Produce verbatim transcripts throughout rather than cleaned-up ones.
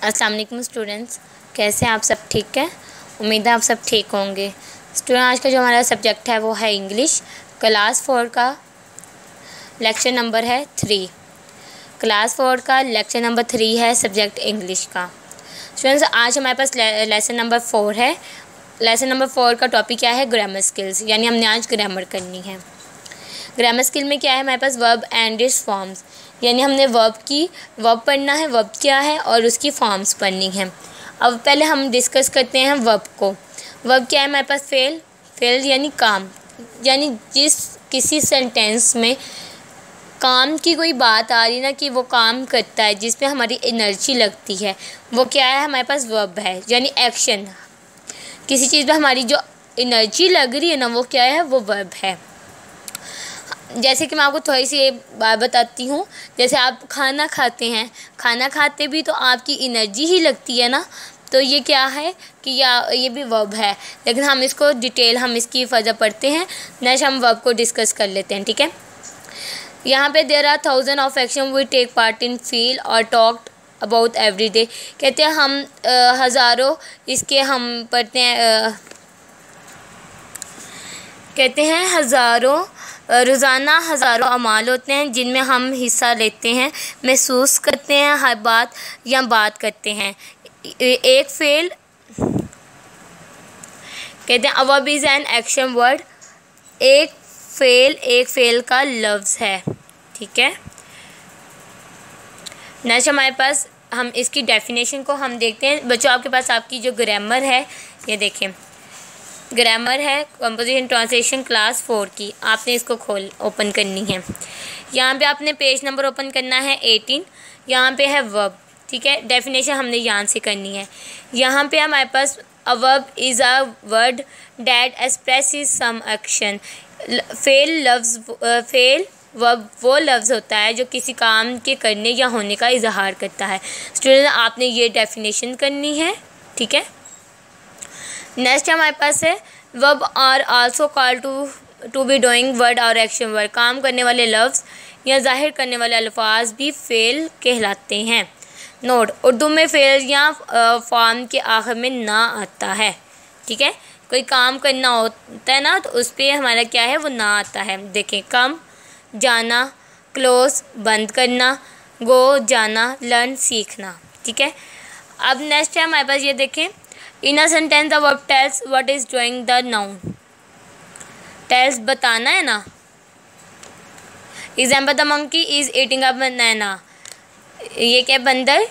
अस्सलाम वालेकुम स्टूडेंट्स, कैसे हैं आप सब? ठीक है, उम्मीद है आप सब ठीक होंगे। स्टूडेंट, आज का जो हमारा सब्जेक्ट है वो है इंग्लिश। क्लास फोर का लेक्चर नंबर है थ्री। क्लास फोर का लेक्चर नंबर थ्री है सब्जेक्ट इंग्लिश का। स्टूडेंट्स, आज हमारे पास ले, लेसन नंबर फोर है। लेसन नंबर फोर का टॉपिक क्या है? ग्रामर स्किल्स, यानी हमने आज ग्रामर करनी है। ग्रामर स्किल में क्या है हमारे पास? वर्ब एंड इट्स फॉर्म्स, यानी हमने वर्ब की वर्ब पढ़ना है, वर्ब क्या है और उसकी फॉर्म्स पढ़नी है। अब पहले हम डिस्कस करते हैं वर्ब को। वर्ब क्या है हमारे पास? फेल। फेल यानी काम, यानी जिस किसी सेंटेंस में काम की कोई बात आ रही ना कि वो काम करता है, जिसमें हमारी एनर्जी लगती है, वो क्या है हमारे पास? वर्ब है, यानी एक्शन। किसी चीज़ में हमारी जो एनर्जी लग रही है ना, वो क्या है? वो वर्ब है। जैसे कि मैं आपको थोड़ी सी बात बताती हूँ। जैसे आप खाना खाते हैं, खाना खाते भी तो आपकी एनर्जी ही लगती है ना, तो ये क्या है कि या ये भी वर्ब है। लेकिन हम इसको डिटेल हम इसकी वजह पढ़ते हैं, नेक्स्ट हम वर्ब को डिस्कस कर लेते हैं, ठीक है। यहाँ पे there are thousand of action we take part in feel और टॉक्ड अबाउट एवरी डे। कहते हैं हम आ, हज़ारों इसके हम पढ़ते हैं, आ, कहते हैं हज़ारों रोज़ाना हज़ारों अमाल होते हैं जिनमें हम हिस्सा लेते हैं, महसूस करते हैं, हर बात या बात करते हैं। एक फेल, कहते हैं verb is an action word. एक फेल एक फेल का लफ्ज़ है, ठीक है। नेक्स्ट हमारे पास हम इसकी डेफिनेशन को हम देखते हैं। बच्चों, आपके पास आपकी जो ग्रामर है, ये देखें, ग्रामर है कंपोजिशन ट्रांसलेशन क्लास फोर की। आपने इसको खोल ओपन करनी है। यहाँ पे आपने पेज नंबर ओपन करना है एटीन। यहाँ पे है वर्ब, ठीक है। डेफिनेशन हमने यहाँ से करनी है। यहाँ पे हमारे पास a verb is a word that expresses some action. फेल लफ्ज़ फेल वर्ब वो लफ्ज़ होता है जो किसी काम के करने या होने का इजहार करता है। स्टूडेंट, आपने ये डेफिनेशन करनी है, ठीक है। नेक्स्ट हमारे पास है verb are also call to to be doing word और एक्शन वर्ड। काम करने वाले लफ्ज़ या जाहिर करने वाले अल्फाज भी फेल कहलाते हैं। नोट, उर्दू में फेल या फॉर्म के आखिर में ना आता है, ठीक है। कोई काम करना होता है ना, तो उस पर हमारा क्या है? वो ना आता है। देखें, कम, जाना, क्लोज, बंद करना, गो, जाना, लर्न, सीखना, ठीक है। अब नेक्स्ट है हमारे पास, ये देखें, in a sentence the verb tells what is doing the noun. Tells बताना है ना। Example, the monkey is eating a banana. ये क्या? बंदर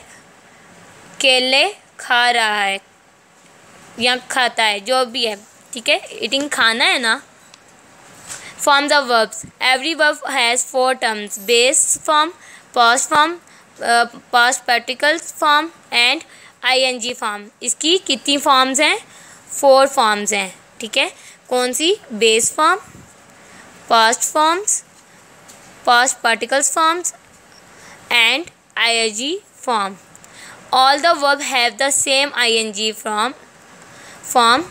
केले खा रहा है या खाता है, जो भी है, ठीक है। ईटिंग खाना है ना। Forms of verbs, every verb has four terms: base form, past form, past particle form and I N G form. इसकी कितनी फॉर्म्स हैं? फोर फॉर्म्स हैं, ठीक है। कौन सी? Base form, past forms, past particles forms and I N G form. All the verb have the same I N G form form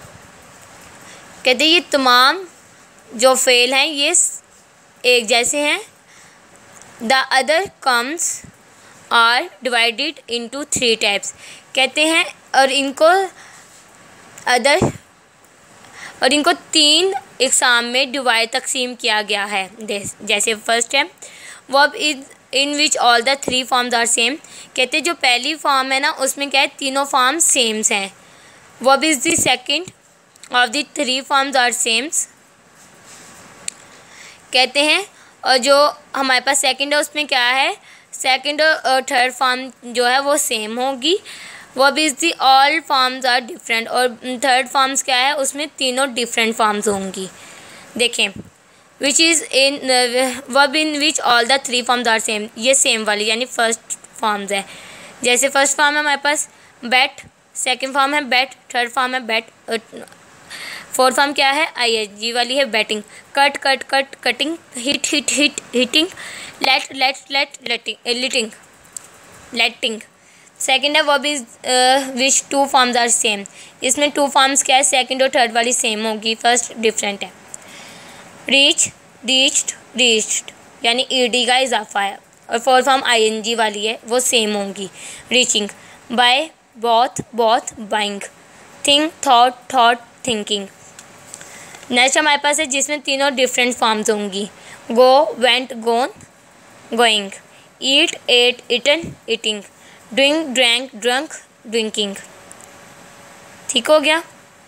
कहते हैं ये तमाम जो फेल हैं ये एक जैसे हैं। The other comes are divided into three types. कहते हैं और इनको अदर और इनको तीन इकसाम में डिवाइड तकसीम किया गया है। जैसे फर्स्ट है verb is in which all the three forms are same. कहते हैं जो पहली फॉर्म है ना, उसमें क्या है? तीनों फॉर्म सेम्स हैं। Verb is the second of the three forms are sames, कहते हैं। और जो हमारे पास सेकंड है उसमें क्या है? सेकंड और थर्ड फॉर्म जो है वो सेम होगी। Verb is the all forms are different, और थर्ड फॉर्म्स क्या है? उसमें तीनों डिफरेंट फॉर्म्स होंगी। देखें, which is in verb in which all the three forms are same, ये सेम वाली यानी फर्स्ट फॉर्म्स है। जैसे फर्स्ट फॉर्म है हमारे पास बैट, सेकंड फॉर्म है बैट, थर्ड फॉर्म है बैट, फोर्थ फॉर्म क्या है? आई एच जी वाली है batting. Cut cut cut cutting, hit hit hit hitting, let let let letting letting letting. Second है verb is which two forms are same. इसमें two forms क्या है? Second और third वाली सेम होगी, first different है। रीच, रीच्ड, रीच्ड यानी ED का इजाफा है, और फोर्थ फॉर्म आईएनजी वाली है, वो सेम होंगी। Reaching, buy bought bought buying, think thought thought thinking. Next हमारे पास है जिसमें तीनों डिफरेंट फॉर्म्स होंगी, go went gone going, eat ate eaten eating, drink drank drunk drinking. ठीक हो गया।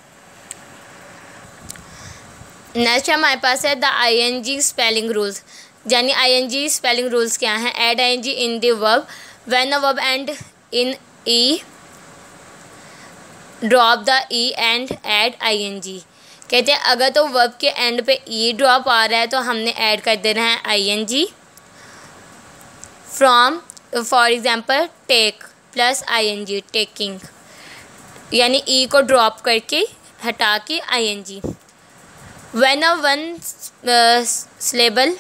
नेक्स्ट हमारे पास है the I N G spelling rules, यानी I N G spelling rules क्या हैं। Add I N G in the verb when a verb end in E, drop the E and add I N G. कहते हैं अगर तो verb के and पे ई drop आ रहा है तो हमने ऐड कर देना है I N G. From for example take plus I N G, taking, यानी ई को ड्रॉप करके हटा के I N G. When a one uh, syllable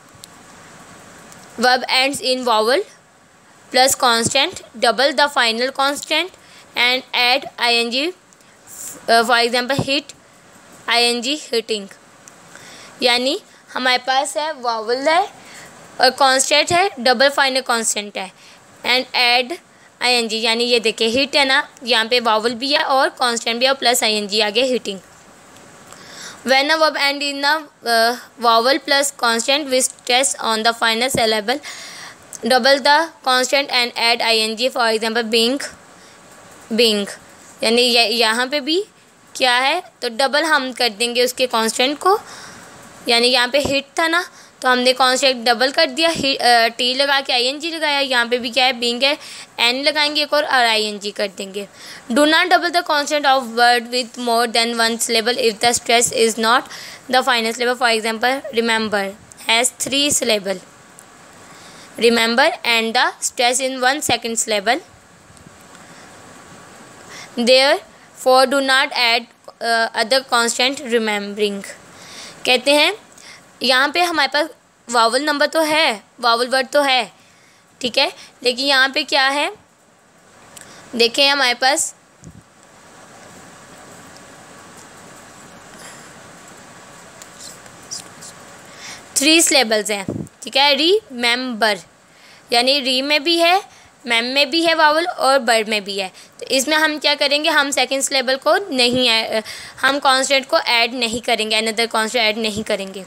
verb ends in vowel plus constant, double the final constant and add ing. Uh, for example, hit ing hitting, यानी हमारे पास है vowel है और constant है, डबल फाइनल constant है and add ing, यानी ये देखिए हिट है ना, यहाँ पे vowel भी है और constant भी है और प्लस ing आगे hitting. When a verb end in a uh, vowel plus constant with stress on the final syllable, double the constant and add ing. For example, being, being, यानी यहाँ पे भी क्या है तो डबल हम कर देंगे उसके constant को, यानी यहाँ पे hit था ना तो हमने constant डबल कर दिया, टी लगा के ing लगाया। यहाँ पे भी क्या है being है, एन लगाएंगे एक और और ing कर देंगे। Do not double the constant of word with more than one syllable if the stress is not the final syllable. For example, remember has three syllable, remember and the stress in one second syllable. Therefore do not add uh, other constant remembering। कहते हैं यहाँ पे हमारे पास vowel number तो है, vowel word तो है, ठीक है, लेकिन यहाँ पे क्या है देखें हमारे पास थ्री सिलेबल्स हैं, ठीक है। रीमेंबर यानी री में भी है, मैम में भी है वावल और बर में भी है, तो इसमें हम क्या करेंगे, हम सेकंड सिलेबल को नहीं ऐड, हम कॉन्स्टेंट को ऐड नहीं करेंगे, अनदर कॉन्स्टेंट ऐड नहीं करेंगे,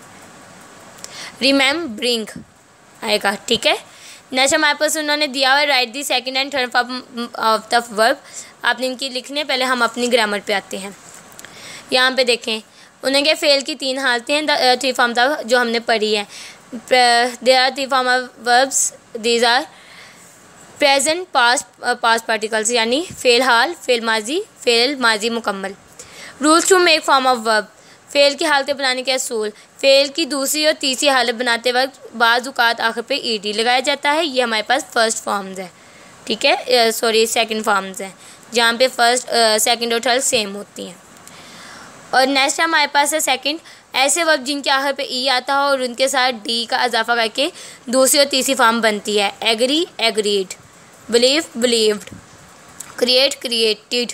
रिमेम्बरिंग आएगा, ठीक है। नेक्स्ट हमारे पास उन्होंने दिया हुआ write the second and third form of the verb, आपने इनकी लिखने, पहले हम अपनी ग्रामर पे आते हैं। यहाँ पे देखें उन्हें क्या फेल की तीन हालतें हैं, थ्री फॉर्म था जो हमने पढ़ी है। There are three form of verbs, these are present past past particles, यानी फेल हाल, फेल माजी, फेल माजी मुकम्मल। Rules to make form of verb, फेल की हालतें बनाने के असूल, फेल की दूसरी और तीसरी हालत बनाते वक्त बाज़ औक़ात आखिर पे ई डी लगाया जाता है, ये हमारे पास फर्स्ट फॉर्म्स है, ठीक है, सॉरी सेकंड फॉर्म्स हैं जहाँ पे फर्स्ट सेकंड और थर्ड सेम होती हैं। और नेक्स्ट हमारे पास है सेकंड, ऐसे वर्ब जिनके आखिर पे ई आता हो और उनके साथ डी का इजाफा करके दूसरी और तीसरी फॉर्म बनती है। Agree agreed, believe believed, create created.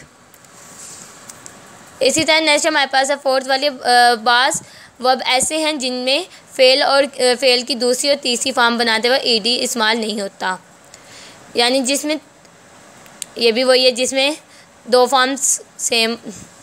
इसी तरह नेक्स्ट हमारे पास है फोर्थ वाली, बास वर्ब ऐसे हैं जिनमें फेल और फेल की दूसरी और तीसरी फॉर्म बनाते हुए ई डी इस्तेमाल नहीं होता, यानी जिसमें ये भी वही है जिसमें दो फॉर्म्स सेम।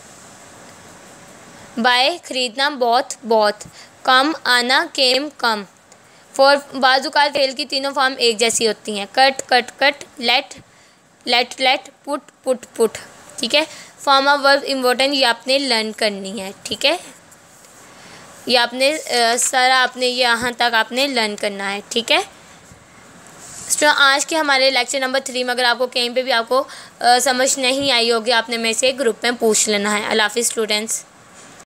बाय खरीदना, बॉथ बॉथ, कम आना, केम कम। फॉर बाजुकाल फेल की तीनों फॉर्म एक जैसी होती हैं, cut cut cut, let let let, put put put, ठीक है। फॉर्म ऑफ वर्ब इम्पोर्टेंट, ये आपने लर्न करनी है, ठीक है, ये आपने सारा आपने यहाँ तक आपने लर्न करना है, ठीक है। तो आज के हमारे लेक्चर नंबर थ्री में अगर आपको कहीं पे भी आपको आ, समझ नहीं आई होगी, आपने मेरे से ग्रुप में पूछ लेना है। अल्लाह हाफ़िज़ स्टूडेंट्स।